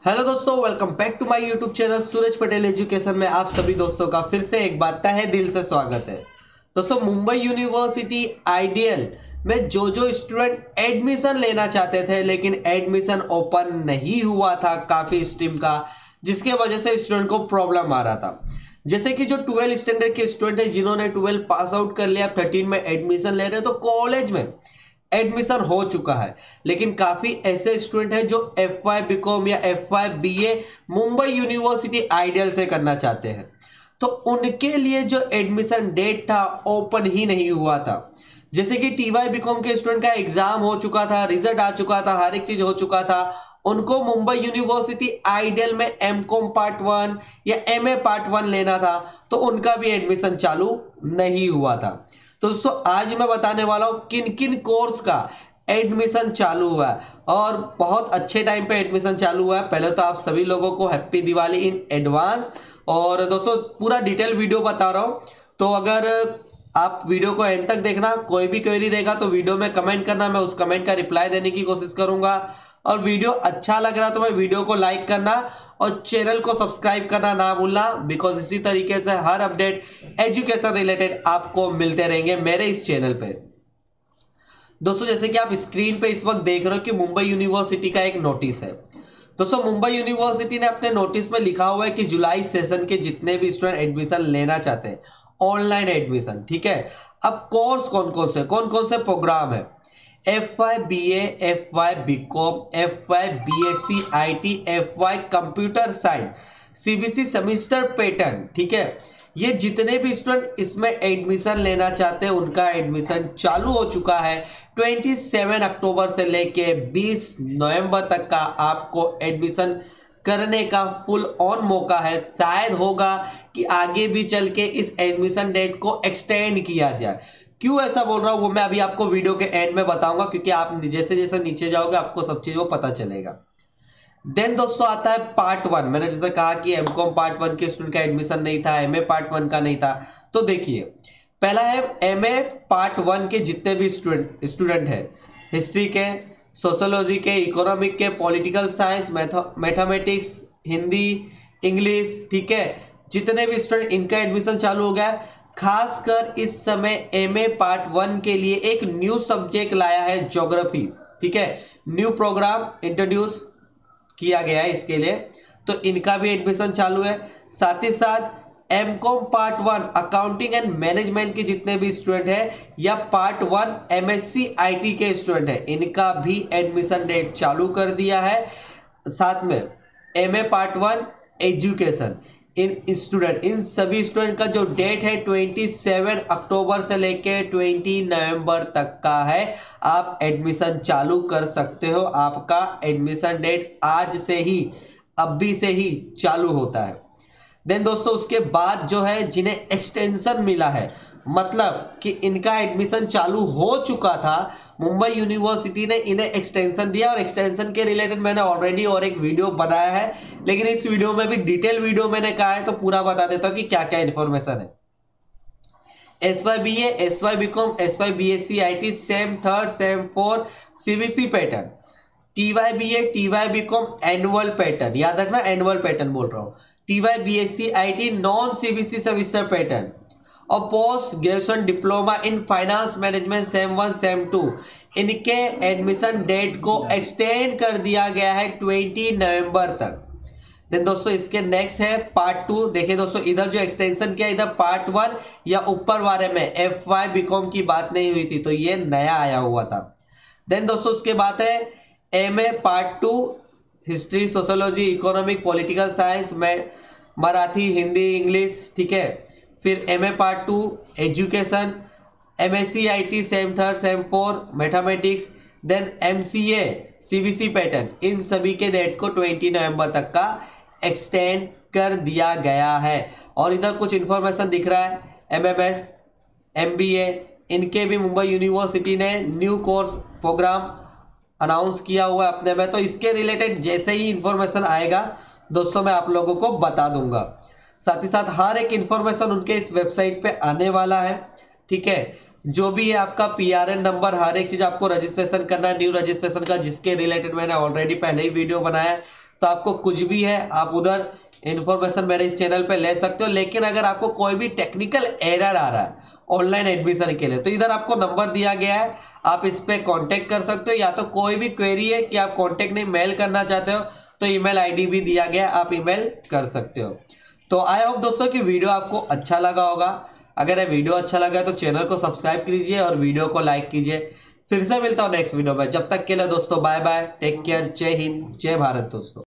Hello दोस्तों, welcome back to my YouTube channel Suraj Patel education में आप सभी दोस्तों का फिर से एक बार तहे दिल से स्वागत है। दोस्तों, मुंबई यूनिवर्सिटी आइडियल में जो स्टूडेंट एडमिशन लेना चाहते थे लेकिन एडमिशन ओपन नहीं हुआ था काफ़ी स्ट्रीम का, जिसके वजह से स्टूडेंट को प्रॉब्लम आ रहा था। जैसे कि जो 12 स्टैंडर्ड के स्टूडेंट है जिन्होंने 12 पास आउट कर लिया, 13 में एडमिशन ले रहे हैं तो कॉलेज में एडमिशन हो चुका है, लेकिन काफी ऐसे स्टूडेंट हैं जो FY बीकॉम या FY BA Mumbai university ideal से करना चाहते हैं, तो उनके लिए जो एडमिशन डेट था ओपन ही नहीं हुआ था। जैसे कि TY बीकॉम के स्टूडेंट का एग्जाम हो चुका था, रिजल्ट आ चुका था, हर एक चीज हो चुका था, उनको मुंबई यूनिवर्सिटी आइडियल में MCOM पार्ट 1 या MA पार्ट 1 लेना था, तो उनका भी एडमिशन चालू नहीं हुआ था। तो दोस्तों, आज मैं बताने वाला हूं किन किन कोर्स का एडमिशन चालू हुआ है और बहुत अच्छे टाइम पे एडमिशन चालू हुआ है। पहले तो आप सभी लोगों को हैप्पी दिवाली इन एडवांस। और दोस्तों, पूरा डिटेल वीडियो बता रहा हूं, तो अगर आप वीडियो को एंड तक देखना, कोई भी क्वेरी रहेगा तो वीडियो में कमेंट करना, मैं उस कमेंट का रिप्लाई देने की कोशिश करूंगा। और वीडियो अच्छा लग रहा तो मैं वीडियो को लाइक करना और चैनल को सब्सक्राइब करना ना भूलना, बिकॉज इसी तरीके से हर अपडेट एजुकेशन रिलेटेड आपको मिलते रहेंगे मेरे इस चैनल पे। दोस्तों, जैसे कि आप स्क्रीन पे इस वक्त देख रहे हो कि मुंबई यूनिवर्सिटी का एक नोटिस है। दोस्तों, मुंबई यूनिवर्सिटी ने अपने नोटिस में लिखा हुआ है कि जुलाई सेशन के जितने भी स्टूडेंट एडमिशन लेना चाहते हैं, ऑनलाइन एडमिशन, ठीक है। अब कोर्स कौन कौन से प्रोग्राम है? FY BA, FY BCom, FY BSc IT, FY computer science, CBC semester pattern, ठीक है। ये जितने भी स्टूडेंट इसमें एडमिशन लेना चाहते हैं उनका एडमिशन चालू हो चुका है। 27 अक्टूबर से लेके 20 नवंबर तक का आपको एडमिशन करने का फुल ऑन मौका है। शायद होगा कि आगे भी चल के इस एडमिशन डेट को एक्सटेंड किया जाए। क्यों ऐसा बोल रहा हूं वो मैं अभी आपको वीडियो के एंड में बताऊंगा, क्योंकि आप जैसे जैसे नीचे जाओगे आपको सब चीज वो पता चलेगा। देन दोस्तों आता है पार्ट 1। मैंने जैसे कहा कि MCOM पार्ट 1 के स्टूडेंट का एडमिशन नहीं था, MA पार्ट 1 का नहीं था, तो देखिए पहला है MA पार्ट 1 के जितने भी स्टूडेंट है, हिस्ट्री के, सोशोलॉजी के, इकोनॉमिक के, political science, mathematics, Hindi, English, ठीक है, जितने भी स्टूडेंट इनका एडमिशन चालू हो गया है। खासकर इस समय MA पार्ट 1 के लिए एक न्यू सब्जेक्ट लाया है, ज्योग्राफी, ठीक है। न्यू प्रोग्राम इंट्रोड्यूस किया गया है इसके लिए, तो इनका भी एडमिशन चालू है। साथ ही साथ MCOM part 1 accounting and management के जितने भी स्टूडेंट है या पार्ट 1 MSc IT के स्टूडेंट है, इनका भी एडमिशन डेट चालू कर दिया है। साथ में MA पार्ट 1 एजुकेशन इन सभी स्टूडेंट का जो डेट है 27 अक्टूबर से लेके 20 नवंबर तक का है। आप एडमिशन चालू कर सकते हो, आपका एडमिशन डेट आज से ही, अभी से ही चालू होता है। देन दोस्तों, उसके बाद जो है जिन्हें एक्सटेंशन मिला है, मतलब कि इनका एडमिशन चालू हो चुका था, मुंबई यूनिवर्सिटी ने इन्हें एक्सटेंशन दिया, और एक्सटेंशन के रिलेटेड मैंने ऑलरेडी और एक वीडियो बनाया है, लेकिन इस वीडियो में भी डिटेल वीडियो मैंने कहा है तो पूरा बता देता हूं कि क्या क्या इन्फॉर्मेशन है। SY BA, SY BCom, SY BSc IT sem 3rd sem 4 CBC pattern, TY BA, TY BCom annual pattern, याद रखना एनुअल पैटर्न बोल रहा हूँ, TY BSc IT non CBC semester pattern, और post graduation diploma in finance management sem 1 sem 2, इनके admission date को extend कर दिया गया है 20 नवंबर तक। देन दोस्तों, इसके नेक्स्ट है पार्ट 2। देखिए दोस्तों, इधर जो एक्सटेंशन किया, इधर पार्ट 1 या ऊपर वाले में FY BCom की बात नहीं हुई थी, तो ये नया आया हुआ था। देन दोस्तों, उसके बाद है MA part 2 history, sociology, economic, political science, Marathi, Hindi, English, ठीक है। फिर MA part 2 education, MSc IT sem 3rd sem 4 mathematics, then MCA CBC pattern, इन सभी के डेट को 20 नवंबर तक का एक्सटेंड कर दिया गया है। और इधर कुछ इंफॉर्मेशन दिख रहा है, MMS, MBA, इनके भी मुंबई यूनिवर्सिटी ने न्यू कोर्स प्रोग्राम अनाउंस किया हुआ है अपने में, तो इसके रिलेटेड जैसे ही इंफॉर्मेशन आएगा दोस्तों मैं आप लोगों को बता दूंगा। साथ ही साथ हर एक इंफॉर्मेशन उनके इस वेबसाइट पे आने वाला है, ठीक है। जो भी है आपका PRN नंबर, हर एक चीज़ आपको रजिस्ट्रेशन करना है, न्यू रजिस्ट्रेशन का, जिसके रिलेटेड मैंने ऑलरेडी पहले ही वीडियो बनाया है, तो आपको कुछ भी है आप उधर इन्फॉर्मेशन मेरे इस चैनल पे ले सकते हो। लेकिन अगर आपको कोई भी टेक्निकल एरर आ रहा है ऑनलाइन एडमिशन के लिए, तो इधर आपको नंबर दिया गया है, आप इस पे कांटेक्ट कर सकते हो। या तो कोई भी क्वेरी है कि आप कांटेक्ट नहीं मेल करना चाहते हो तो ईमेल आईडी भी दिया गया है, आप ईमेल कर सकते हो। तो आई होप दोस्तों कि वीडियो आपको अच्छा लगा होगा। अगर ये वीडियो अच्छा लगा तो चैनल को सब्सक्राइब कीजिए और वीडियो को लाइक कीजिए। फिर से मिलता हूँ नेक्स्ट वीडियो में, जब तक के लिए दोस्तों बाय बाय, टेक केयर, जय हिंद, जय भारत दोस्तों।